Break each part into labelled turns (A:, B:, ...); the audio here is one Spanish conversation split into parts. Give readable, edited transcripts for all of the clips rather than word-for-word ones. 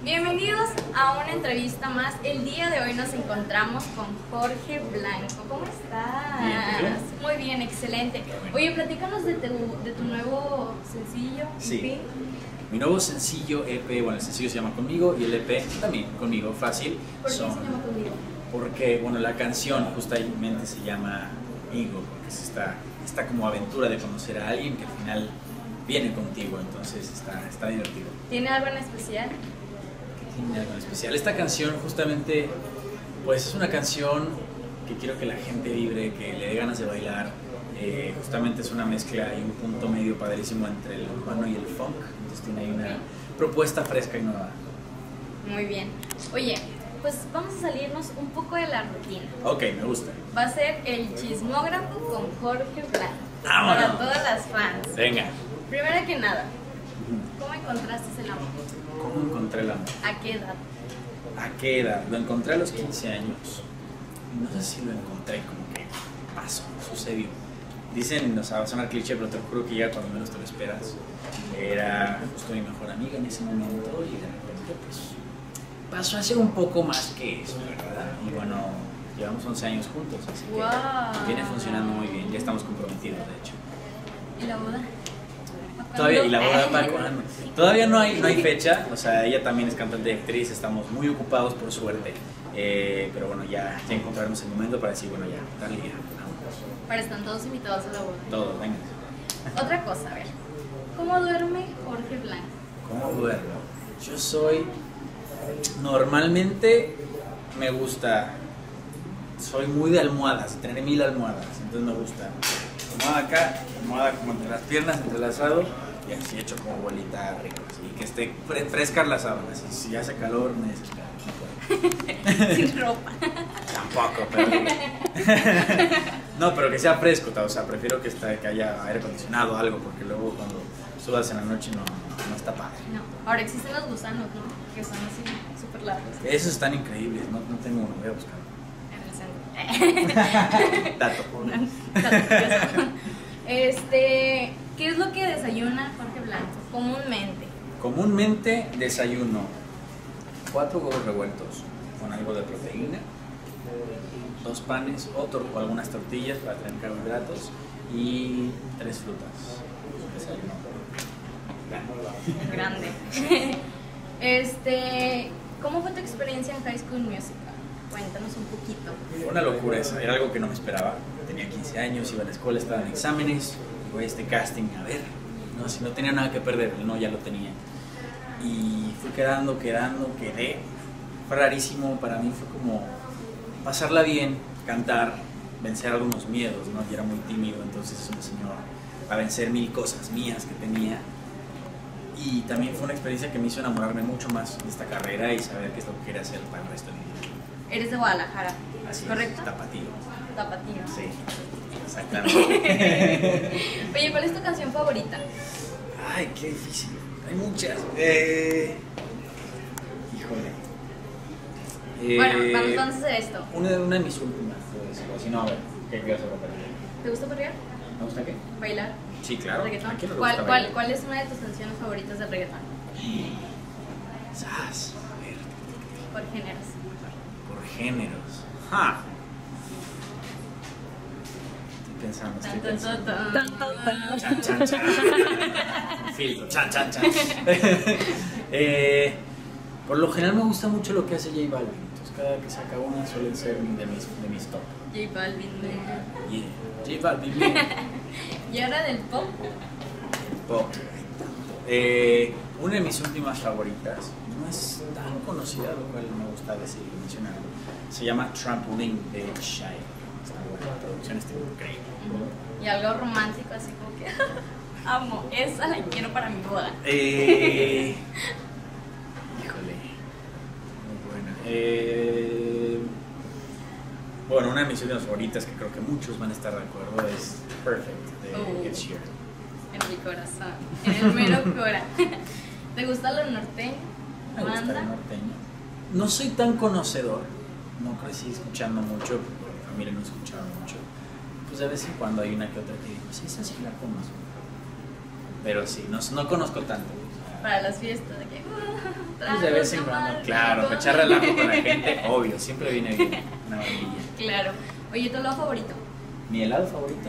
A: Bienvenidos a una entrevista más. El día de hoy nos encontramos con Jorge Blanco. ¿Cómo estás?
B: Bien.
A: Muy bien, excelente. Oye, platícanos de tu nuevo sencillo,
B: Sí.
A: EP.
B: Mi nuevo sencillo EP, bueno, el sencillo se llama Conmigo y el EP también Conmigo, fácil.
A: ¿Por qué se llama Conmigo?
B: Porque, bueno, la canción justamente se llama Amigo, porque es esta como aventura de conocer a alguien que al final viene contigo, entonces está divertido.
A: ¿Tiene algo en especial?
B: Tiene algo en especial. Esta canción justamente, pues es una canción que quiero que la gente vibre, que le dé ganas de bailar. Justamente es una mezcla y un punto medio padrísimo entre el urbano y el funk. Entonces tiene ahí una propuesta fresca y nueva.
A: Muy bien. Oye, pues vamos a salirnos un poco de la rutina.
B: Ok, me gusta.
A: Va a ser el chismógrafo con Jorge Blanco.
B: ¡Vámonos!
A: Para todas las fans.
B: Venga.
A: Primero que nada, ¿cómo encontraste el amor?
B: ¿Cómo encontré el amor?
A: ¿A qué edad?
B: ¿A qué edad? Lo encontré a los 15 años. No sé si lo encontré, como que pasó, sucedió. Dicen, o sea, va a sonar cliché, pero te juro que ya cuando menos te lo esperas. Era justo mi mejor amiga en ese momento y de repente pues pasó a ser un poco más que eso, ¿verdad? Y bueno, llevamos 11 años juntos, así que
A: Wow.
B: viene funcionando muy bien, ya estamos comprometidos de hecho.
A: ¿Y la boda?
B: Todavía, y la boda para cuándo. Todavía no hay fecha, o sea, ella también es cantante y actriz, estamos muy ocupados por suerte, pero bueno, ya encontraremos el momento para decir, bueno, ya, tal día, vamos.
A: Pero están todos invitados a la boda.
B: Todo, venga.
A: Otra cosa, a ver. ¿Cómo duerme Jorge Blanco?
B: ¿Cómo duermo? Yo normalmente me gusta, soy muy de almohadas, de tener 1000 almohadas, entonces me gusta. Almohada acá, almohada como entre las piernas, entrelazado, y así hecho como bolita rico, así que esté frescas las sábanas, y si hace calor me desespera, no puedo.
A: Sin ropa.
B: Tampoco, pero... no, pero que sea fresco, o sea, prefiero que haya aire acondicionado o algo, porque luego cuando sudas en la noche no está padre.
A: No. Ahora existen los gusanos, ¿no? Que son así, súper largos.
B: Esos están increíbles, no tengo uno, voy a buscar.
A: En el centro.
B: Dato.
A: Dato curioso. ¿Qué es lo que desayuna Jorge Blanco comúnmente?
B: Comúnmente desayuno 4 huevos revueltos con algo de proteína, 2 panes o algunas tortillas para tener carbohidratos y 3 frutas. Desayuno.
A: Grande. ¿Cómo fue tu experiencia en High School Musical? Cuéntanos un poquito.
B: Fue una locura esa, era algo que no me esperaba. Tenía 15 años, iba a la escuela, estaba en exámenes, y voy a este casting, a ver, no, si no tenía nada que perder, el no ya lo tenía. Y fui quedé. Fue rarísimo, para mí fue como pasarla bien, cantar, vencer algunos miedos, ¿no? Yo era muy tímido, entonces eso me enseñó a vencer 1000 cosas mías que tenía. Y también fue una experiencia que me hizo enamorarme mucho más de esta carrera y saber qué es lo que quería hacer para el resto de mi vida.
A: Eres de Guadalajara,
B: Así
A: ¿correcto?
B: es, tapatío.
A: Tapatío.
B: Sí, exactamente.
A: Oye, ¿cuál es tu canción favorita?
B: Ay, qué difícil. Hay muchas. Híjole.
A: Bueno, vamos a hacer esto.
B: Una de mis últimas, o si no, a ver, ¿qué ibas a preguntar?
A: ¿Te gusta perrear?
B: ¿Me gusta qué?
A: ¿Bailar?
B: Sí, claro.
A: ¿Reggaetón?
B: ¿A quién no le gusta
A: ¿Cuál
B: bailar?
A: es una de tus canciones favoritas de reggaetón?
B: Sas, a ver,
A: Por géneros.
B: por géneros. ¡Ja! Estoy pensando. Chan, chan, chan. Filtro, chan, chan, chan. Por lo general me gusta mucho lo que hace J Balvin. Entonces cada que saca una suelen ser de mis top.
A: J Balvin.
B: Yeah. J Balvin, bien.
A: ¿Y ahora del pop?
B: Pop. Una de mis últimas favoritas, no es tan conocida, lo cual me gusta decir y mencionarlo. Se llama Trampoline de Shai. Está buena, la producción está increíble.
A: Y algo romántico, así como que amo, esa la quiero para mi boda.
B: Híjole, muy buena. Bueno, una de mis últimas favoritas que creo que muchos van a estar de acuerdo es Perfect de Ed Sheeran.
A: En mi corazón, en el mero cora. ¿Te gusta lo norteño?
B: Me gusta el norteño. No soy tan conocedor, no crecí escuchando mucho, porque mi familia no escuchaba mucho. Pues de vez en cuando hay una que otra que digo, sí, esa sí la conozco. Pero sí, no conozco tanto.
A: para las fiestas, de que
B: Pues de vez en cuando, claro, para echar relajo con la gente, obvio, siempre viene bien una vainilla.
A: Claro. Oye, ¿tu helado favorito?
B: ¿Mi helado favorito?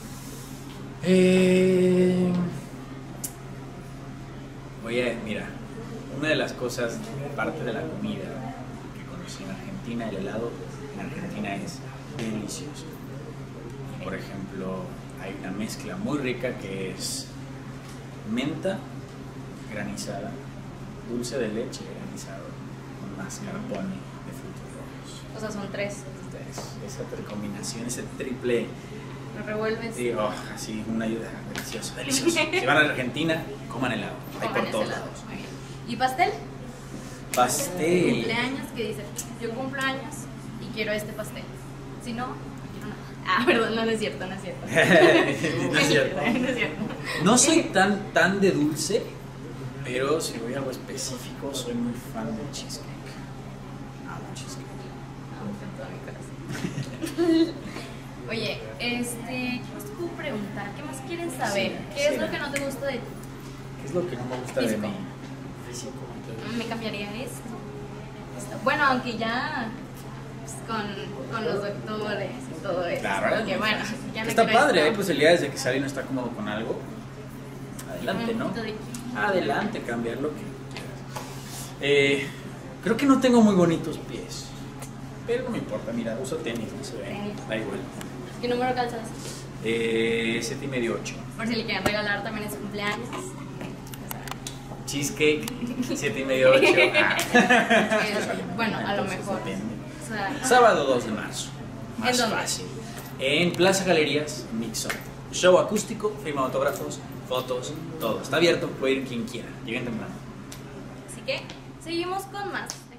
B: Oye, mira, una de las cosas, parte de la comida que conocí en Argentina, el helado en Argentina es delicioso. Por ejemplo, hay una mezcla muy rica que es menta granizada, dulce de leche granizado con mascarpone de frutos rojos.
A: O sea, son 3.
B: Esa combinación, ese triple,
A: Lo revuelves.
B: sí, así, una ayuda, delicioso, delicioso. Si van a Argentina, coman helado, hay por
A: Coman
B: todos
A: ese helado.
B: lados.
A: Muy bien. ¿Y pastel?
B: Pastel.
A: Cumpleaños que dice, yo cumplo años y quiero este pastel. Si no, no quiero nada. Ah, perdón, no es cierto, no es cierto.
B: No es cierto.
A: No es cierto.
B: No soy tan de dulce, pero si voy a algo específico, soy muy fan del cheesecake. Amo cheesecake.
A: Amo con todo mi corazón. Oye, ¿qué más te puedo preguntar? ¿Qué más quieren saber?
B: Sí,
A: ¿Qué es
B: sí.
A: lo que no te gusta de ti?
B: ¿Qué es lo que no me gusta
A: Físico.
B: de mí? Físico. entonces.
A: Me cambiaría esto. Bueno, aunque ya pues, con los doctores y todo eso.
B: Claro,
A: porque bueno, ya no
B: está
A: quiero
B: padre,
A: esto.
B: hay posibilidades de que si alguien no está cómodo con algo, adelante,
A: Un
B: ¿no?
A: poquito de-
B: Adelante, cambiar lo que quieras. Creo que no tengo muy bonitos pies, pero no me importa, mira, uso tenis, no se ve,
A: Tenis.
B: da igual.
A: ¿Qué número calzas?
B: 7,5, 8.
A: Por si le quieren regalar también es cumpleaños.
B: Cheesecake, 7,5, 8.
A: Bueno, a lo mejor.
B: Depende.
A: O sea,
B: Sábado 2 de marzo,
A: ¿En
B: más
A: dónde?
B: fácil. En Plaza Galerías, Mixon. Show acústico, firma de autógrafos, fotos, todo. Está abierto, puede ir quien quiera. Lleguen temprano.
A: así que seguimos con más.